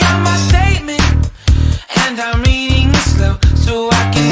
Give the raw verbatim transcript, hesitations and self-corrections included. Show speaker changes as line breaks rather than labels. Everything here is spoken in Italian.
write my statement, and I'm reading it slow so I can